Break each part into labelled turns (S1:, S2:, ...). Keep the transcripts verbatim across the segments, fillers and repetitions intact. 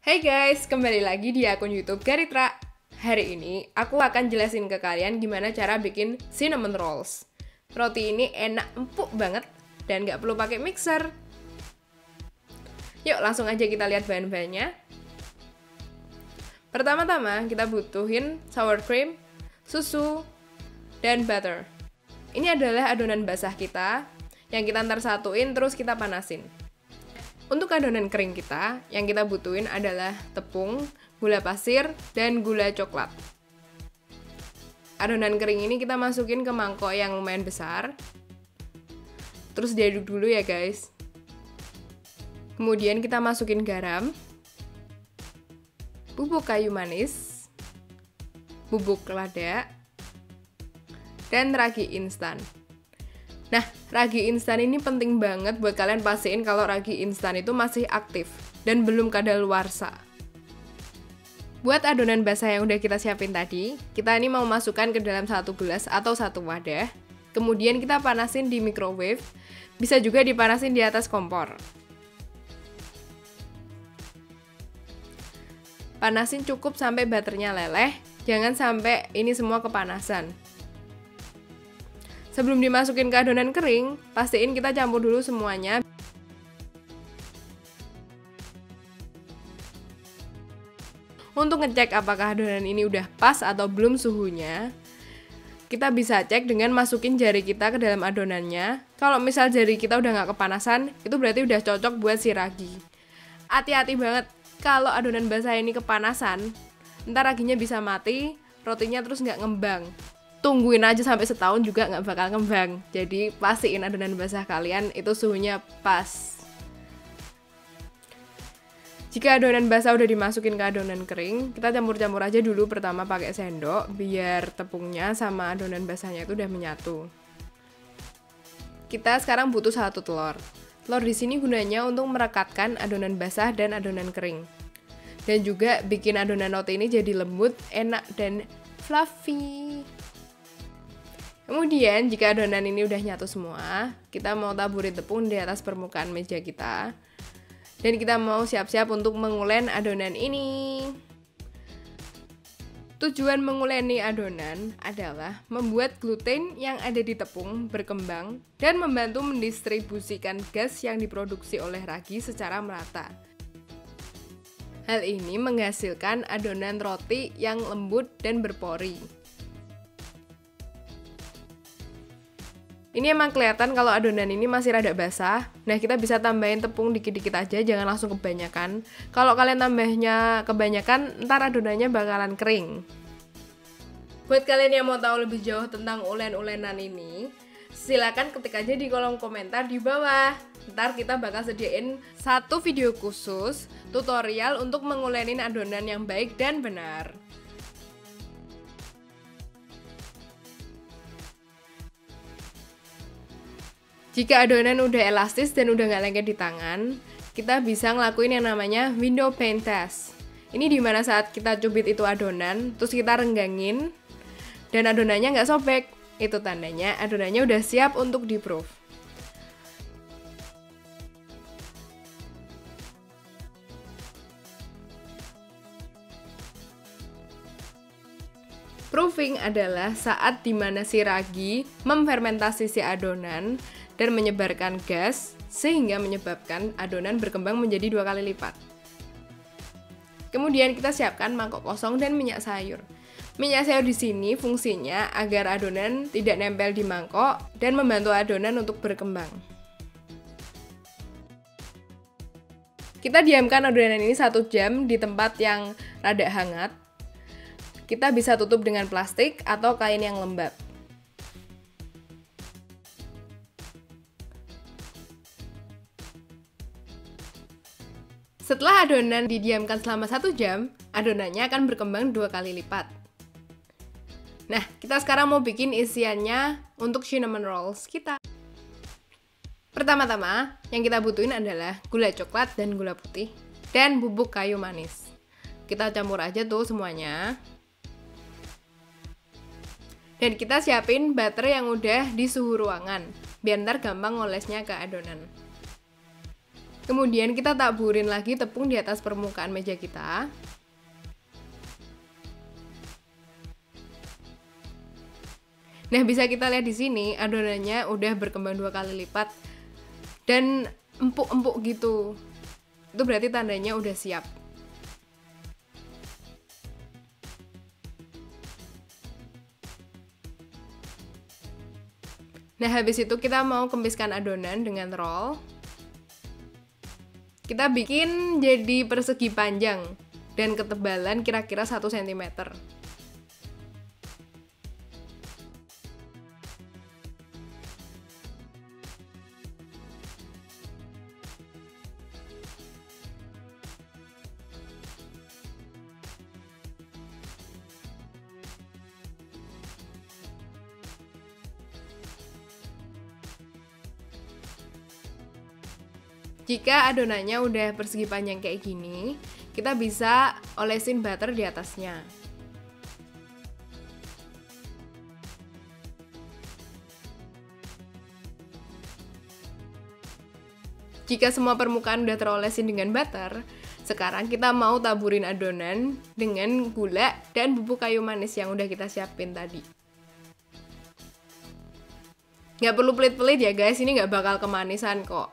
S1: Hai guys, kembali lagi di akun YouTube Garitra. Hari ini aku akan jelasin ke kalian gimana cara bikin cinnamon rolls. Roti ini enak, empuk banget dan gak perlu pakai mixer. Yuk langsung aja kita lihat bahan-bahannya. Pertama-tama kita butuhin sour cream, susu, dan butter. Ini adalah adonan basah kita yang kita ntar satuin terus kita panasin. Untuk adonan kering kita, yang kita butuhin adalah tepung, gula pasir, dan gula coklat. Adonan kering ini kita masukin ke mangkok yang lumayan besar. Terus diaduk dulu ya guys. Kemudian kita masukin garam, bubuk kayu manis, bubuk lada, dan ragi instan. Nah, ragi instan ini penting banget buat kalian pastiin kalau ragi instan itu masih aktif dan belum kadaluarsa. Buat adonan basah yang udah kita siapin tadi, kita ini mau masukkan ke dalam satu gelas atau satu wadah. Kemudian kita panasin di microwave, bisa juga dipanasin di atas kompor. Panasin cukup sampai butternya leleh, jangan sampai ini semua kepanasan. Sebelum dimasukin ke adonan kering, pastiin kita campur dulu semuanya. Untuk ngecek apakah adonan ini udah pas atau belum suhunya, kita bisa cek dengan masukin jari kita ke dalam adonannya. Kalau misal jari kita udah nggak kepanasan, itu berarti udah cocok buat si ragi. Hati-hati banget, kalau adonan basah ini kepanasan, ntar raginya bisa mati, rotinya terus nggak ngembang. Tungguin aja sampai setahun juga nggak bakal ngembang. Jadi pastiin adonan basah kalian itu suhunya pas. Jika adonan basah udah dimasukin ke adonan kering, kita campur-campur aja dulu pertama pakai sendok biar tepungnya sama adonan basahnya itu udah menyatu. Kita sekarang butuh satu telur. Telur di sini gunanya untuk merekatkan adonan basah dan adonan kering. Dan juga bikin adonan roti ini jadi lembut, enak dan fluffy. Kemudian jika adonan ini udah nyatu semua, kita mau taburin tepung di atas permukaan meja kita. Dan kita mau siap-siap untuk mengulen adonan ini. Tujuan menguleni adonan adalah membuat gluten yang ada di tepung berkembang dan membantu mendistribusikan gas yang diproduksi oleh ragi secara merata. Hal ini menghasilkan adonan roti yang lembut dan berpori. Ini emang kelihatan kalau adonan ini masih rada basah. Nah, kita bisa tambahin tepung dikit-dikit aja, jangan langsung kebanyakan. Kalau kalian tambahnya kebanyakan, ntar adonannya bakalan kering. Buat kalian yang mau tahu lebih jauh tentang ulen-ulenan ini, silakan ketik aja di kolom komentar di bawah. Ntar kita bakal sediain satu video khusus tutorial untuk mengulenin adonan yang baik dan benar. Jika adonan udah elastis dan udah nggak lengket di tangan, kita bisa ngelakuin yang namanya window pane test. Ini dimana saat kita cubit itu adonan, terus kita renggangin, dan adonannya nggak sobek. Itu tandanya adonannya udah siap untuk di-proof. Proofing adalah saat dimana si ragi memfermentasi si adonan dan menyebarkan gas sehingga menyebabkan adonan berkembang menjadi dua kali lipat. Kemudian kita siapkan mangkok kosong dan minyak sayur. Minyak sayur di sini fungsinya agar adonan tidak nempel di mangkok dan membantu adonan untuk berkembang. Kita diamkan adonan ini satu jam di tempat yang rada hangat. Kita bisa tutup dengan plastik atau kain yang lembab. Setelah adonan didiamkan selama satu jam, adonannya akan berkembang dua kali lipat. Nah, kita sekarang mau bikin isiannya untuk cinnamon rolls kita. Pertama-tama, yang kita butuhin adalah gula coklat dan gula putih, dan bubuk kayu manis. Kita campur aja tuh semuanya. Dan kita siapin butter yang udah di suhu ruangan, biar ntar gampang ngolesnya ke adonan. Kemudian kita taburin lagi tepung di atas permukaan meja kita. Nah, bisa kita lihat di sini adonannya udah berkembang dua kali lipat dan empuk-empuk gitu. Itu berarti tandanya udah siap. Nah, habis itu kita mau kempiskan adonan dengan roll. Kita bikin jadi persegi panjang dan ketebalan kira-kira satu sentimeter. Jika adonannya udah persegi panjang kayak gini, kita bisa olesin butter di atasnya. Jika semua permukaan udah terolesin dengan butter, sekarang kita mau taburin adonan dengan gula dan bubuk kayu manis yang udah kita siapin tadi. Nggak perlu pelit-pelit ya guys, ini nggak bakal kemanisan kok.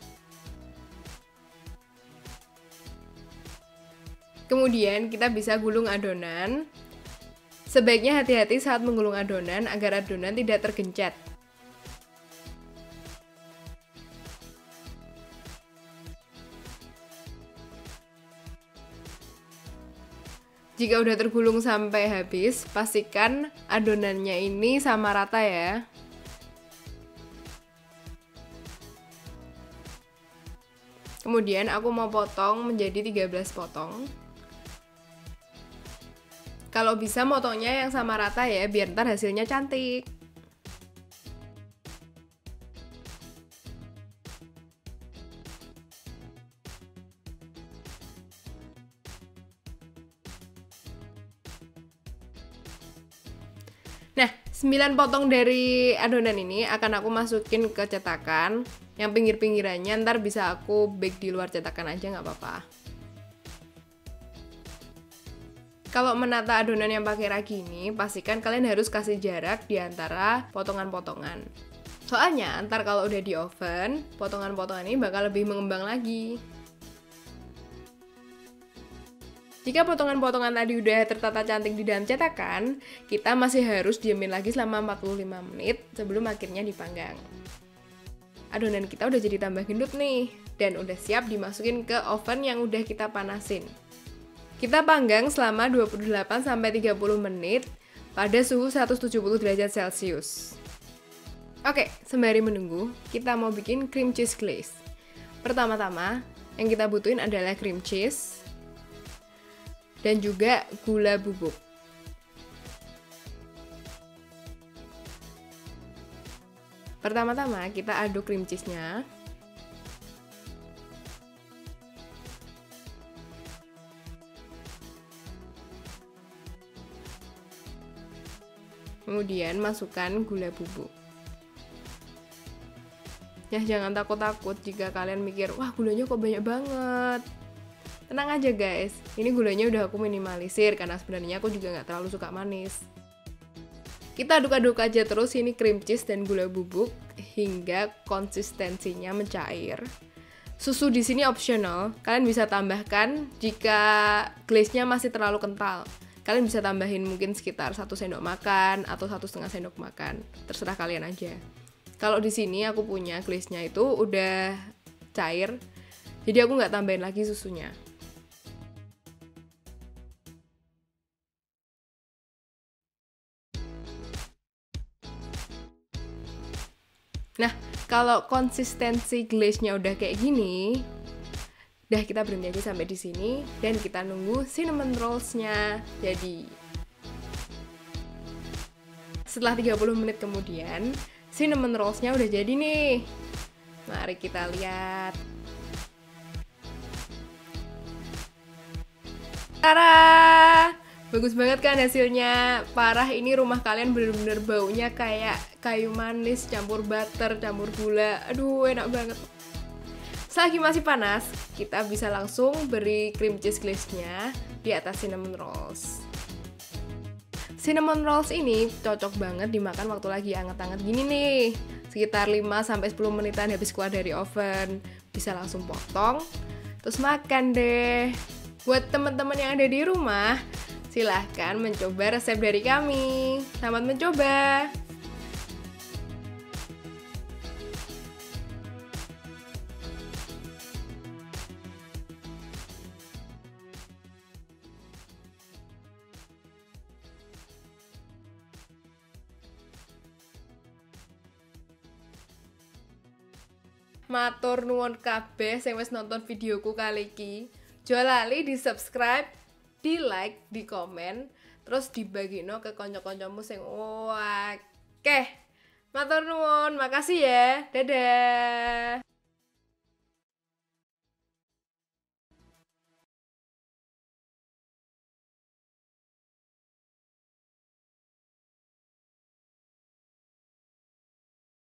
S1: Kemudian kita bisa gulung adonan. Sebaiknya hati-hati saat menggulung adonan agar adonan tidak tergencet. Jika udah tergulung sampai habis, pastikan adonannya ini sama rata ya. Kemudian aku mau potong menjadi tiga belas potong. Kalau bisa motongnya yang sama rata ya, biar ntar hasilnya cantik. Nah, sembilan potong dari adonan ini akan aku masukin ke cetakan. Yang pinggir-pinggirannya ntar bisa aku bake di luar cetakan aja, nggak apa-apa. Kalau menata adonan yang pakai ragi ini, pastikan kalian harus kasih jarak di antara potongan-potongan. Soalnya, ntar kalau udah di oven, potongan-potongan ini bakal lebih mengembang lagi. Jika potongan-potongan tadi udah tertata cantik di dalam cetakan, kita masih harus diemin lagi selama empat puluh lima menit sebelum akhirnya dipanggang. Adonan kita udah jadi tambah gendut nih, dan udah siap dimasukin ke oven yang udah kita panasin. Kita panggang selama dua puluh delapan sampai tiga puluh menit pada suhu seratus tujuh puluh derajat Celcius. Oke, sembari menunggu, kita mau bikin cream cheese glaze. Pertama-tama, yang kita butuhin adalah cream cheese dan juga gula bubuk. Pertama-tama, kita aduk cream cheese-nya. Kemudian masukkan gula bubuk. Ya, jangan takut-takut jika kalian mikir, wah gulanya kok banyak banget. Tenang aja guys, ini gulanya udah aku minimalisir karena sebenarnya aku juga nggak terlalu suka manis. Kita aduk-aduk aja terus ini cream cheese dan gula bubuk hingga konsistensinya mencair. Susu di sini optional, kalian bisa tambahkan jika glaze-nya masih terlalu kental. Kalian bisa tambahin mungkin sekitar satu sendok makan atau satu setengah sendok makan, terserah kalian aja. Kalau di sini aku punya glaze-nya itu udah cair, jadi aku nggak tambahin lagi susunya. Nah, kalau konsistensi glaze-nya udah kayak gini, udah kita berhenti aja sampai di sini dan kita nunggu cinnamon rolls-nya jadi. Setelah tiga puluh menit kemudian, cinnamon rolls-nya udah jadi nih. Mari kita lihat. Tara! Bagus banget kan hasilnya. Parah, ini rumah kalian bener-bener baunya kayak kayu manis campur butter, campur gula. Aduh, enak banget. Selagi masih panas, kita bisa langsung beri cream cheese glaze-nya di atas cinnamon rolls. Cinnamon rolls ini cocok banget dimakan waktu lagi anget-anget gini nih. Sekitar lima sampai sepuluh menitan habis keluar dari oven. Bisa langsung potong, terus makan deh. Buat teman-teman yang ada di rumah, silahkan mencoba resep dari kami. Selamat mencoba! Matur nuwun kabeh sing wis nonton videoku kali iki. Aja lali di subscribe, di like, di komen, terus dibagino ke kanca-kancamu sing akeh. Matur nuwun, makasih ya. Dadah.